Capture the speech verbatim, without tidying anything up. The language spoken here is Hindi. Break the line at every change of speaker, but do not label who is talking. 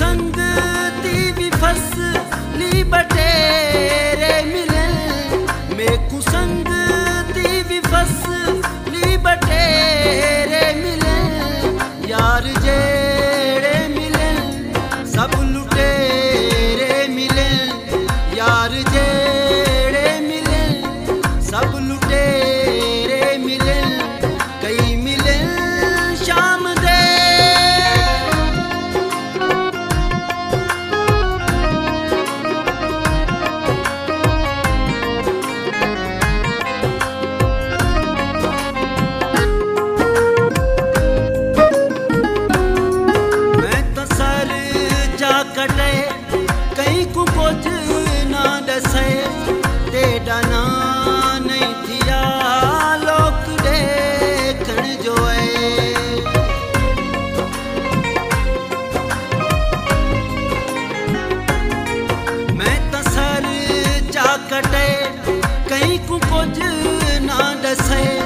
संग दी भी फसली बटेरे मिलन, मैं कुसंग दी भी फसली बटेरे मिलन। यार जेड़े मिलन सब लुटेरे मिलन, यार जेड़े मिलन सब लुटेरे मिलन। कई मिलन शाम दे कटे कहीं को कुछ ना दसे, तेरा ना नहीं थिया लोक देखण जो है। मैं तसर जा कटे कहीं को कुछ ना दसे,